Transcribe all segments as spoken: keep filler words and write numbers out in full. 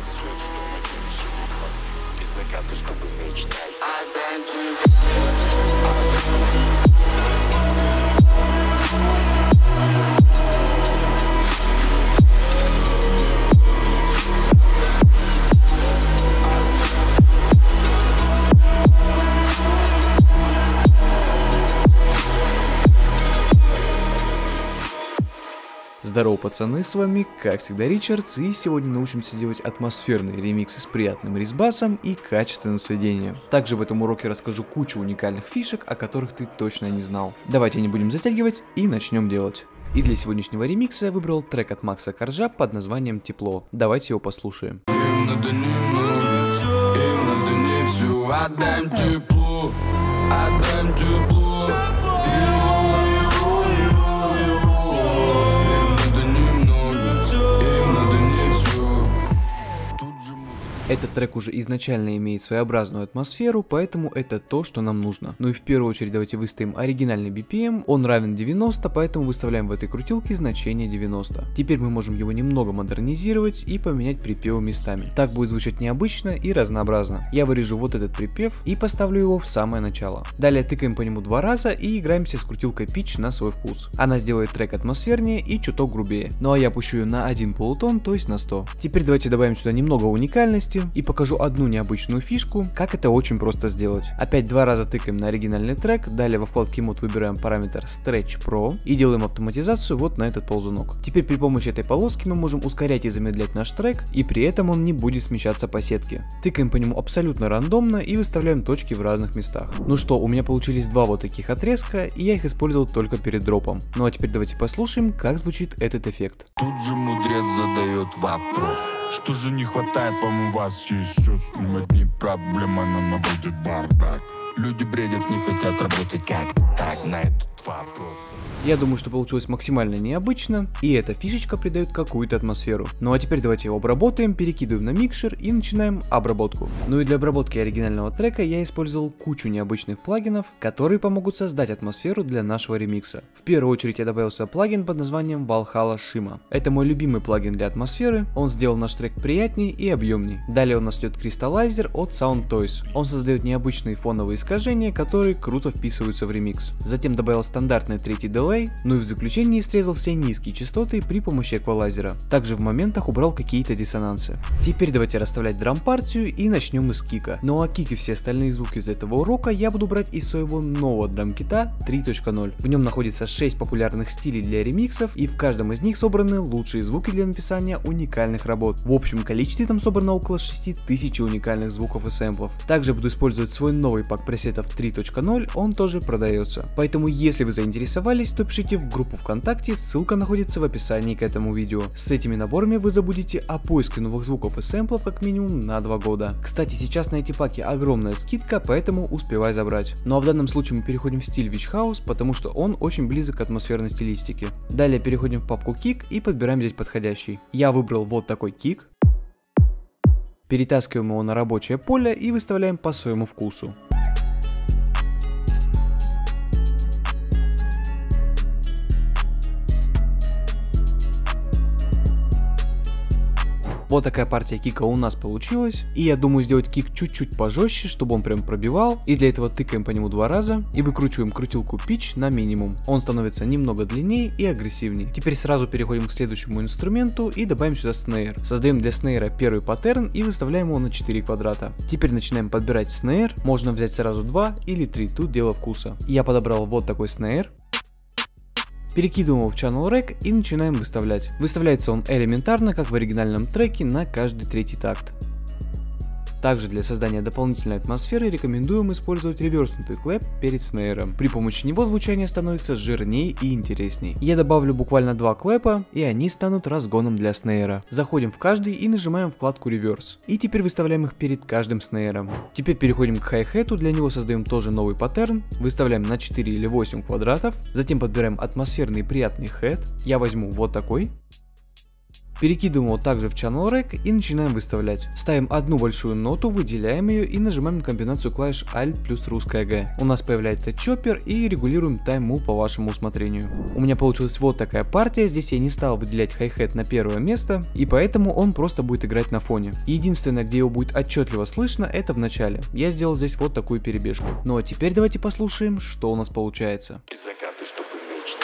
рассвет, что надеемся и закаты, чтобы мечтать. Здорово, пацаны, с вами, как всегда, Ричардс, и сегодня научимся делать атмосферные ремиксы с приятным рисбасом и качественным сведением. Также в этом уроке расскажу кучу уникальных фишек, о которых ты точно не знал. Давайте не будем затягивать и начнем делать. И для сегодняшнего ремикса я выбрал трек от Макса Коржа под названием «Тепло». Давайте его послушаем. Этот трек уже изначально имеет своеобразную атмосферу, поэтому это то, что нам нужно. Ну и в первую очередь давайте выставим оригинальный би пи эм, он равен девяноста, поэтому выставляем в этой крутилке значение девяносто. Теперь мы можем его немного модернизировать и поменять припевы местами. Так будет звучать необычно и разнообразно. Я вырежу вот этот припев и поставлю его в самое начало. Далее тыкаем по нему два раза и играемся с крутилкой Pitch на свой вкус. Она сделает трек атмосфернее и чуток грубее. Ну а я пущу ее на один полутон, то есть на сто. Теперь давайте добавим сюда немного уникальности и покажу одну необычную фишку, как это очень просто сделать. Опять два раза тыкаем на оригинальный трек, далее во вкладке Mod выбираем параметр Stretch Pro и делаем автоматизацию вот на этот ползунок. Теперь при помощи этой полоски мы можем ускорять и замедлять наш трек, и при этом он не будет смещаться по сетке. Тыкаем по нему абсолютно рандомно и выставляем точки в разных местах. Ну что, у меня получились два вот таких отрезка, и я их использовал только перед дропом. Ну а теперь давайте послушаем, как звучит этот эффект. Тут же мудрец задает вопрос: что же не хватает вам у вас еще? С ним одни проблемы, она наводит бардак. Люди бредят, не хотят работать как так на этот вопрос. Я думаю, что получилось максимально необычно, и эта фишечка придает какую-то атмосферу. Ну а теперь давайте его обработаем, перекидываем на микшер и начинаем обработку. Ну и для обработки оригинального трека я использовал кучу необычных плагинов, которые помогут создать атмосферу для нашего ремикса. В первую очередь я добавил сюда плагин под названием Valhalla Shima. Это мой любимый плагин для атмосферы, он сделал наш трек приятнее и объемнее. Далее у нас идет Crystallizer от Sound Toys. Он создает необычные фоновые искажения, которые круто вписываются в ремикс. Затем добавил стандартный третий дилей, ну и в заключении срезал все низкие частоты при помощи эквалайзера. Также в моментах убрал какие-то диссонансы. Теперь давайте расставлять драм-партию и начнем из кика. Ну а кик и все остальные звуки из этого урока я буду брать из своего нового драм-кита три точка ноль. В нем находится шесть популярных стилей для ремиксов, и в каждом из них собраны лучшие звуки для написания уникальных работ. В общем количестве там собрано около шести тысяч уникальных звуков и сэмплов. Также буду использовать свой новый пак пресетов три точка ноль, он тоже продается. Поэтому если вы заинтересовались, то пишите в группу ВКонтакте, ссылка находится в описании к этому видео. С этими наборами вы забудете о поиске новых звуков и сэмплов как минимум на два года. Кстати, сейчас на эти паки огромная скидка, поэтому успевай забрать. Ну а в данном случае мы переходим в стиль Witch House, потому что он очень близок к атмосферной стилистике. Далее переходим в папку кик и подбираем здесь подходящий. Я выбрал вот такой кик. Перетаскиваем его на рабочее поле и выставляем по своему вкусу. Вот такая партия кика у нас получилась, и я думаю сделать кик чуть-чуть пожестче, чтобы он прям пробивал, и для этого тыкаем по нему два раза и выкручиваем крутилку Pitch на минимум. Он становится немного длиннее и агрессивнее. Теперь сразу переходим к следующему инструменту и добавим сюда снейр. Создаем для снейра первый паттерн и выставляем его на четыре квадрата. Теперь начинаем подбирать снейр, можно взять сразу два или три, тут дело вкуса. Я подобрал вот такой снейр. Перекидываем его в Channel Rack и начинаем выставлять. Выставляется он элементарно, как в оригинальном треке, на каждый третий такт. Также для создания дополнительной атмосферы рекомендуем использовать реверснутый клэп перед снейром. При помощи него звучание становится жирнее и интересней. Я добавлю буквально два клэпа, и они станут разгоном для снейра. Заходим в каждый и нажимаем вкладку Reverse. И теперь выставляем их перед каждым снейром. Теперь переходим к хай-хету, для него создаем тоже новый паттерн. Выставляем на четыре или восемь квадратов. Затем подбираем атмосферный приятный хэт. Я возьму вот такой. Перекидываем его также в Channel Rack и начинаем выставлять. Ставим одну большую ноту, выделяем ее и нажимаем на комбинацию клавиш Alt плюс русская Г. У нас появляется чоппер и регулируем тайму по вашему усмотрению. У меня получилась вот такая партия, здесь я не стал выделять хай-хет на первое место, и поэтому он просто будет играть на фоне. Единственное, где его будет отчетливо слышно, это в начале. Я сделал здесь вот такую перебежку. Ну а теперь давайте послушаем, что у нас получается. Закаты, чтобы мечтать.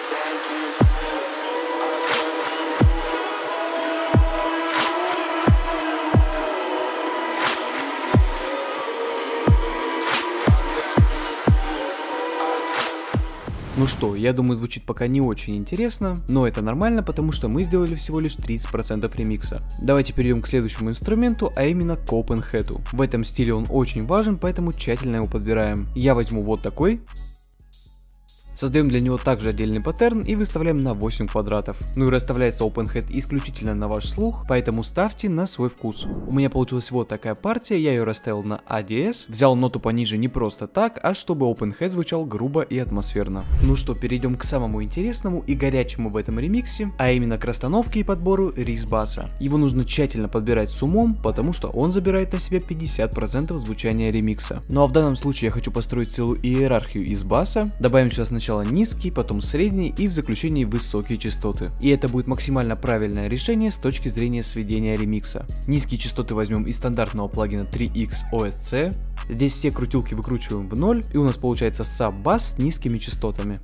Ну что, я думаю, звучит пока не очень интересно, но это нормально, потому что мы сделали всего лишь тридцать процентов ремикса. Давайте перейдем к следующему инструменту, а именно к Open-Hat. В этом стиле он очень важен, поэтому тщательно его подбираем. Я возьму вот такой. Создаем для него также отдельный паттерн и выставляем на восемь квадратов. Ну и расставляется Open-Hat исключительно на ваш слух, поэтому ставьте на свой вкус. У меня получилась вот такая партия, я ее расставил на А Д С, взял ноту пониже не просто так, а чтобы Open-Hat звучал грубо и атмосферно. Ну что, перейдем к самому интересному и горячему в этом ремиксе, а именно к расстановке и подбору рис-баса. Его нужно тщательно подбирать с умом, потому что он забирает на себя пятьдесят процентов звучания ремикса. Ну а в данном случае я хочу построить целую иерархию из баса, добавим сюда сначала Сначала низкий, потом средний и в заключении высокие частоты. И это будет максимально правильное решение с точки зрения сведения ремикса. Низкие частоты возьмем из стандартного плагина три икс О С С. Здесь все крутилки выкручиваем в ноль, и у нас получается саб-бас с низкими частотами.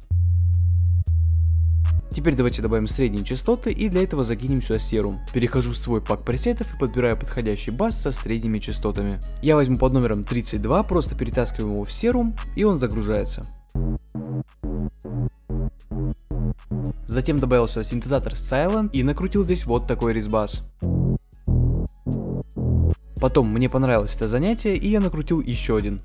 Теперь давайте добавим средние частоты и для этого закинем сюда серум. Перехожу в свой пак пресетов и подбираю подходящий бас со средними частотами. Я возьму под номером тридцать два, просто перетаскиваем его в серум и он загружается. Затем добавил сюда синтезатор Silent и накрутил здесь вот такой рис-бас. Потом мне понравилось это занятие и я накрутил еще один.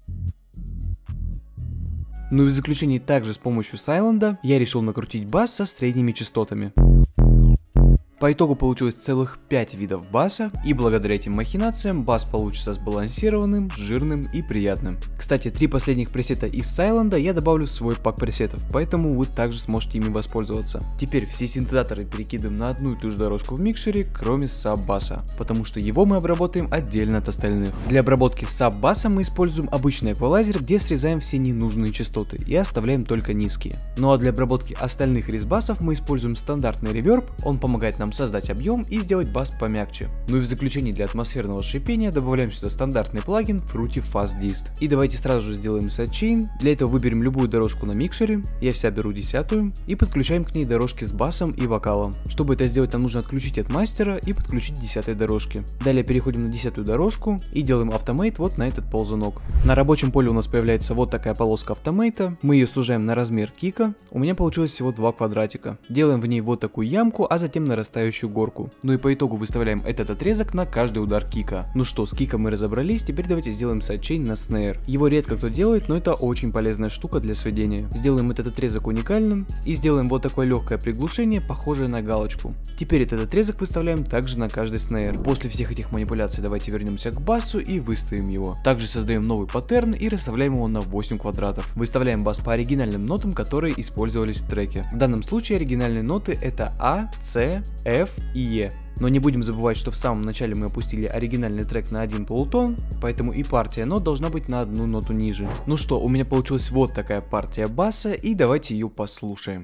Ну и в заключении также с помощью Silent я решил накрутить бас со средними частотами. По итогу получилось целых пять видов баса, и благодаря этим махинациям бас получится сбалансированным, жирным и приятным. Кстати, три последних пресета из Silent я добавлю в свой пак пресетов, поэтому вы также сможете ими воспользоваться. Теперь все синтезаторы перекидываем на одну и ту же дорожку в микшере, кроме саб-баса, потому что его мы обработаем отдельно от остальных. Для обработки саб-баса мы используем обычный эквалайзер, где срезаем все ненужные частоты и оставляем только низкие. Ну а для обработки остальных рис-басов мы используем стандартный реверб, он помогает нам создать объем и сделать бас помягче. Ну и в заключение для атмосферного шипения добавляем сюда стандартный плагин Fruity Fast Dist. И давайте сразу же сделаем сайдчейн. Для этого выберем любую дорожку на микшере, я вся беру десятую, и подключаем к ней дорожки с басом и вокалом. Чтобы это сделать, нам нужно отключить от мастера и подключить к десятой дорожке. Далее переходим на десятую дорожку и делаем автомейт вот на этот ползунок. На рабочем поле у нас появляется вот такая полоска автомейта, мы ее сужаем на размер кика, у меня получилось всего два квадратика. Делаем в ней вот такую ямку, а затем нарастающую горку. Ну и по итогу выставляем этот отрезок на каждый удар кика. Ну что, с киком мы разобрались, теперь давайте сделаем сайдчейн на снейр. Его редко кто делает, но это очень полезная штука для сведения. Сделаем этот отрезок уникальным и сделаем вот такое легкое приглушение, похожее на галочку. Теперь этот отрезок выставляем также на каждый снейр. После всех этих манипуляций давайте вернемся к басу и выставим его. Также создаем новый паттерн и расставляем его на восемь квадратов. Выставляем бас по оригинальным нотам, которые использовались в треке. В данном случае оригинальные ноты это А, С, F и Е. Но не будем забывать, что в самом начале мы опустили оригинальный трек на один полутон, поэтому и партия нот должна быть на одну ноту ниже. Ну что, у меня получилась вот такая партия баса, и давайте ее послушаем.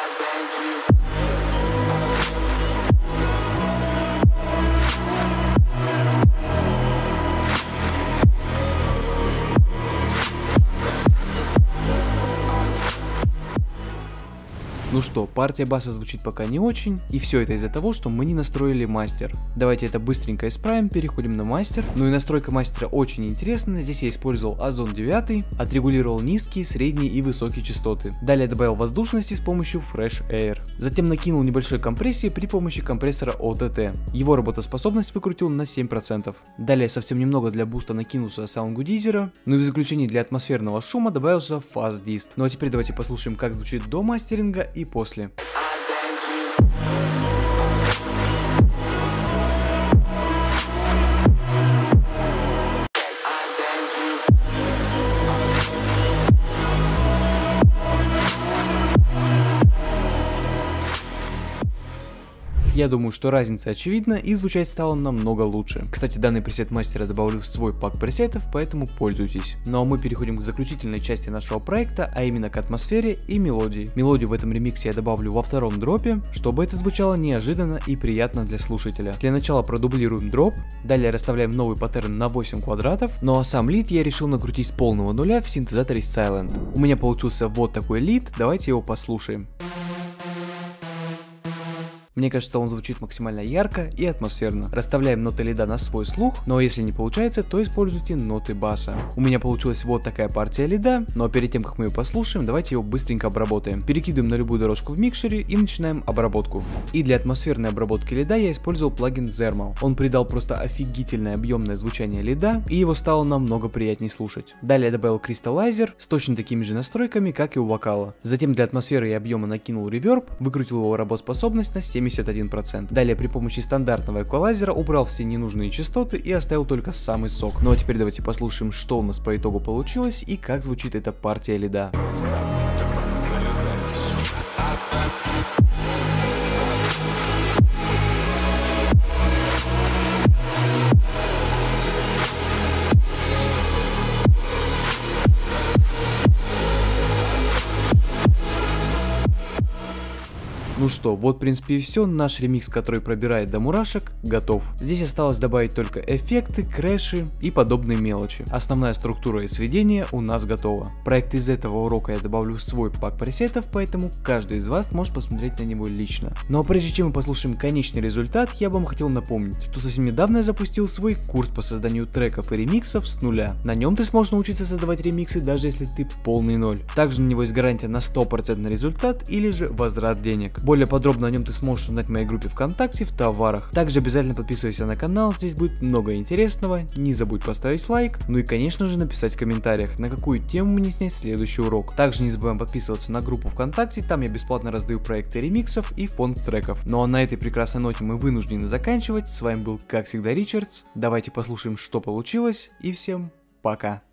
Ну что, партия баса звучит пока не очень, и все это из-за того, что мы не настроили мастер. Давайте это быстренько исправим, переходим на мастер. Ну и настройка мастера очень интересная, здесь я использовал Озон девять, отрегулировал низкие, средние и высокие частоты. Далее добавил воздушности с помощью Fresh Air. Затем накинул небольшой компрессии при помощи компрессора О Т Т. Его работоспособность выкрутил на семь процентов. Далее совсем немного для буста накинулся саунд-гудизера. Ну и в заключении для атмосферного шума добавился Fast Dist. Ну а теперь давайте послушаем, как звучит до мастеринга и после. Я думаю, что разница очевидна и звучать стало намного лучше. Кстати, данный пресет мастера добавлю в свой пак пресетов, поэтому пользуйтесь. Ну а мы переходим к заключительной части нашего проекта, а именно к атмосфере и мелодии. Мелодию в этом ремиксе я добавлю во втором дропе, чтобы это звучало неожиданно и приятно для слушателя. Для начала продублируем дроп, далее расставляем новый паттерн на восемь квадратов, ну а сам лид я решил накрутить с полного нуля в синтезаторе Silent. У меня получился вот такой лид, давайте его послушаем. Мне кажется, он звучит максимально ярко и атмосферно. Расставляем ноты лида на свой слух, но если не получается, то используйте ноты баса. У меня получилась вот такая партия лида, но перед тем, как мы ее послушаем, давайте его быстренько обработаем. Перекидываем на любую дорожку в микшере и начинаем обработку. И для атмосферной обработки лида я использовал плагин Zermal. Он придал просто офигительное объемное звучание лида, и его стало намного приятнее слушать. Далее я добавил Crystallizer с точно такими же настройками, как и у вокала. Затем для атмосферы и объема накинул реверб, выкрутил его работоспособность на семьдесят один процент. Далее при помощи стандартного эквалайзера убрал все ненужные частоты и оставил только самый сок. Ну а теперь давайте послушаем, что у нас по итогу получилось и как звучит эта партия лида. Ну что, вот в принципе и все, наш ремикс, который пробирает до мурашек, готов. Здесь осталось добавить только эффекты, крэши и подобные мелочи. Основная структура и сведения у нас готова. Проект из этого урока я добавлю в свой пак пресетов, поэтому каждый из вас может посмотреть на него лично. Ну а прежде чем мы послушаем конечный результат, я бы вам хотел напомнить, что совсем недавно я запустил свой курс по созданию треков и ремиксов с нуля. На нем ты сможешь научиться создавать ремиксы, даже если ты полный ноль. Также на него есть гарантия на сто процентов результат или же возврат денег. Более подробно о нем ты сможешь узнать в моей группе ВКонтакте в товарах. Также обязательно подписывайся на канал, здесь будет много интересного. Не забудь поставить лайк, ну и конечно же написать в комментариях, на какую тему мне снять следующий урок. Также не забываем подписываться на группу ВКонтакте, там я бесплатно раздаю проекты ремиксов и фонд треков. Ну а на этой прекрасной ноте мы вынуждены заканчивать. С вами был как всегда Ричардс. Давайте послушаем, что получилось, и всем пока.